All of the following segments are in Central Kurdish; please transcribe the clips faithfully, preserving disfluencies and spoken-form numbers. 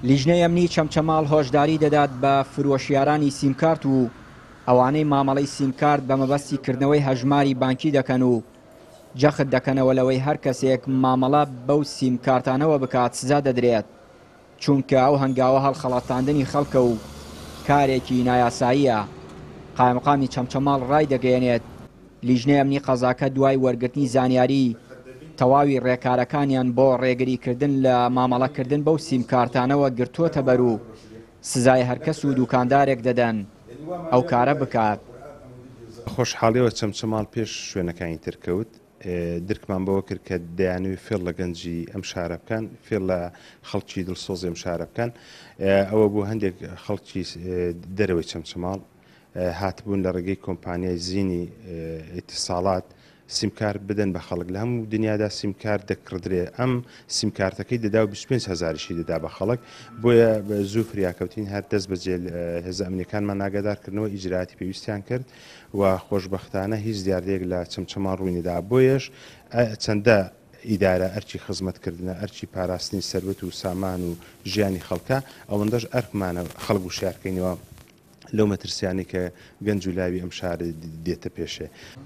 لیژنەی ئەمنی چەمچەماڵ هۆشداری دەدات بە فرۆشیارانی سیمکارت و ئەوانەی مامەڵەی سیمکارت بە مەبەستی کردنەوەی هەژماری بانکی دەکەن و جەخت دەکەنەوە لەوەی هەر کەسێک مامەڵە بەو سیمکارتانەوە بکات سزا دەدرێت، چونکە ئەو هەنگاوە هەڵخەڵەتاندنی خەڵکە و کارێکی نایاساییە. قایمقامی چەمچەماڵ ڕای دەگەیەنێت لیژنەی ئەمنی قەزاکە دوای وەرگرتنی زانیاری تەواوی ڕێکارەکانیان بۆ ڕێگریکردن لە مامەڵەکردن بەو سیمکارتانەوە گرتووەتە بەر و سزای هەرکەس و دوکاندارێک دەدەن ئەو کارە بکات. خۆشحاڵیەوە چەمچەماڵ پێش شوێنەکانی ترکەوت درکمان بەوە کرد کە دەیانوی فێڵ لە گەنجی ئەم شارە بکەن، فێڵ لە خەڵکی دڵسۆزی ئەم شارە بکەن. ئەوە بوو هەندێک خەڵکی دەرەوەی چەمچەماڵ هاتبوون لە ڕێگەی کۆمپانیای زیینی ئیتیساڵات سیمکار بدەن بە خەڵک لە هەموو دنیادا سیمکار دەکڕدرێ. ئەم سیمکارتەکەی دەدا و بیست و پێنج هەزاریشی دەدا بە خەڵک، بۆیە زوو فریاکەوتین هەر دەست بەجێ هێزە ئەمنیەکانمان ناگادارکردنەوە ئیجراتی پێویستیان کرد و خۆشبەختانە هیچ دیاردەیەک لە چەمچەماڵ ڕووینەدا. بۆیەش چەندە ئیدارە ئەرچی خزمەتکردنە، ئەرچی پاراستنی سەروەت و سامان و ژیانی خەڵکە ئەوەندەش ئەرکمانە خەڵک و شارکەینەوە لەو مەترسیانی کە گەنج و لاوی ئەم شارە دێتە پێشێ.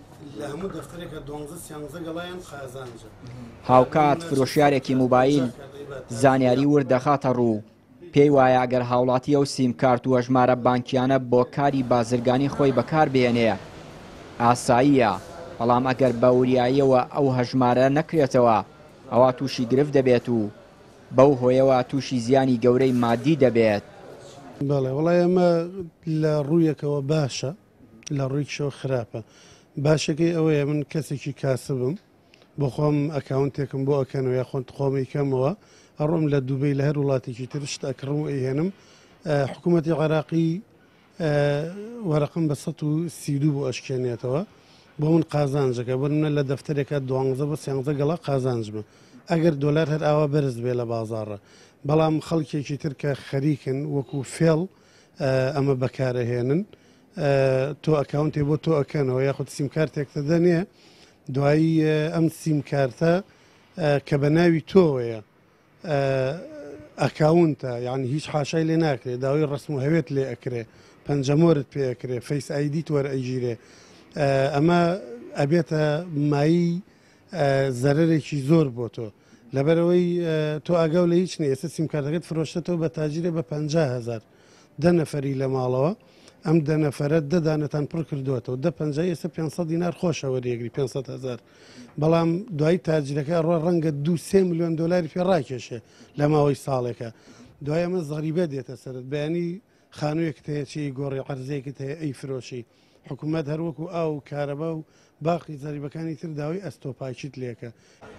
هاوکات فرۆشیارێکی موبایل زانیاری وردەخاتە ڕوو، پێی وایە ئەگەر هاوڵاتی ئەو سیمکارت و هەژمارە بانکیانە بۆ کاری بازرگانی خۆی بەکار بێنێ ئاساییە، بەڵام ئەگەر بە وریاییەوە ئەو هەژمارە نەکرێتەوە ئەوە تووشی گرفت دەبێت و بەو هۆیەوە تووشی زیانی گەورەی مادی دەبێت. بەڵێ وڵای ئەمە لە ڕوویەکەوە باشە، لە ڕوویکشەوە خراپە. باشەکەی ئەوەیە من کەسێکی کاسبم بۆ خۆم ئەکاونتێکم بۆ ئەکەنەوە یا خۆن خۆمی کەمەوە ئەڕۆم لە دووبەی لە هەر وڵاتێکی ترشت ئەکڕم و ئەیهێنم. حکوومەتی عێراقی وەرەقم بە سەد و سی و دوو بۆ ئەشکێنێتەوە بۆ من قازانجەکە بۆ منە لە دەفتەرێکە دوانزە بە سیانزە گەڵا قازانجمە ئەگەر دۆلار هەر ئاوا بەرز بێ لە بازاڕە. بەڵام خەڵکێکی ترکە خەریکن وەکو فێڵ ئەمە بەکارەهێنن، تۆ ئەکاونتێ بۆ تۆ ئەکەنەوە یاخود سیمکارتێکتە دەنێ دوایی ئەم سیمکارتە کە بە ناوی تۆوەیە ئەکاونتە، یعنی هیچ حاشای لێ ناکرێت، داوای ڕسم و هەوێت لێ ئەکرێ، پەنجەمۆرت پێ ئەکرێ، فەیس ئایدیت وەرئەگیرێ. ئەمە ئەبێتە مایی زەرەرێکی زۆر بۆ تۆ، لەبەرەوەی تۆ ئاگاو لە هیچ نیە. ئێستا سیمکارتەکەت فرۆشتەوە بە تاجیرێ بە پەنجا هەزار دە نەفەری لە ماڵەوە، ئەم دە نەفەرە دەدانەتان پڕ کردوێتەوە دە پەنجای ئێستا پێنجسەد دینار خۆشەوە ریگری پێنجسەد هەزار، بەڵام دوای تاجیرەکە ڕۆ ڕەنگە دوو سێ میلیۆن دۆلاری پێ ڕاکێشێ لە ماوەی ساڵێکە. دوای ئەمە زەریبە دێتە سەرت، بەیانی خانوویەکت هەیە چی گۆڕی عەرزەیەکت هەیە ئەی فرۆشی. حکوومەت هەروەکو ئاو و کارەبا و باقی زەریبەکانی تر داوای ئەستۆپاکیت لێکە.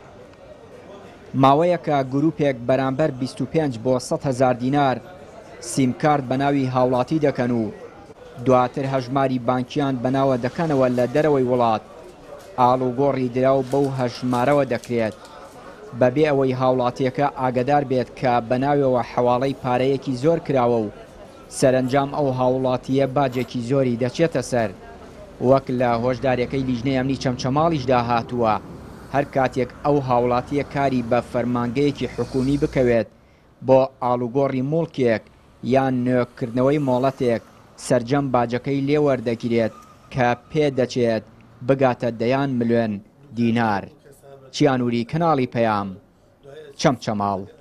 ماوەیەکە گروپێک بەرامبەر بیست و پێنج بۆ سەد هەزار دینار سیمکارت بە ناوی هاوڵاتی دەکەن و دواتر هەژماری بانکیان بەناوە دەکەنەوە لە دەرەوەی وڵات. ئاڵوگۆڕی دراو بەو هەژمارەوە دەکرێت بەبێ ئەوەی هاوڵاتیەکە ئاگدار بێت کە بەناویەوە حەواڵەی پارەیەکی زۆر کراوە و سەرنجام ئەو هاوڵاتیە باجێکی زۆری دەچێتە سەر. وەک لە هۆشداریەکەی لیژنەی ئەمنی چەمچەماڵیشدا هاتووە، هەر کاتێک ئەو هاوڵاتیە کاری بە فەرمانگەیەکی حکومی بکەوێت بۆ ئاڵوگۆڕی موڵکێک یان نوێکردنەوەی مۆڵەتێک، سەرجەم باجەکەی لێوەردەگیرێت کە پێدەچێت بگاتە دەیان ملیۆن دینار. چیانوری کەناڵی پەیام، چەمچەماڵ.